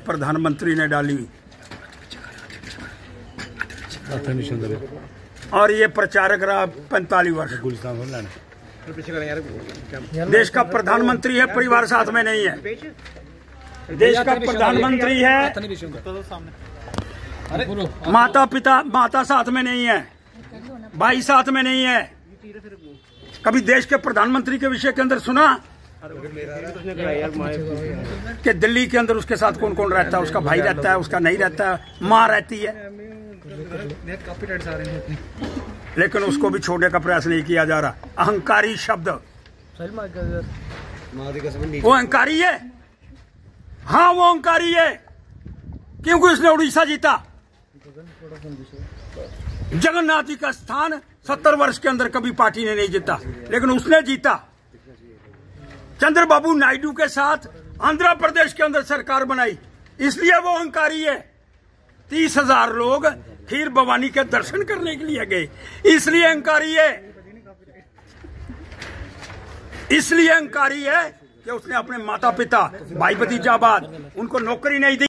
प्रधानमंत्री ने डाली और ये प्रचारक रहा 45 वर्ष। देश का प्रधानमंत्री है, परिवार साथ में नहीं है। देश का प्रधानमंत्री है, माता साथ में नहीं है, भाई साथ में नहीं है। कभी देश के प्रधानमंत्री के विषय के अंदर सुना कि दिल्ली के अंदर उसके साथ कौन कौन रहता है? उसका भाई रहता है, उसका नहीं रहता है, माँ रहती है, लेकिन उसको भी छोड़ने का प्रयास नहीं किया जा रहा। अहंकारी शब्द, वो अहंकारी है। हाँ, वो अहंकारी है क्योंकि उसने उड़ीसा जीता। जगन्नाथ जी का स्थान 70 वर्ष के अंदर कभी पार्टी ने नहीं जीता, लेकिन उसने जीता। चंद्रबाबू नायडू के साथ आंध्र प्रदेश के अंदर सरकार बनाई, इसलिए वो अहंकारी है। 30,000 लोग खीर भवानी के दर्शन करने के लिए गए, इसलिए अहंकारी है। इसलिए अहंकारी है कि उसने अपने माता पिता, भाई भतीजाबाद, उनको नौकरी नहीं दी।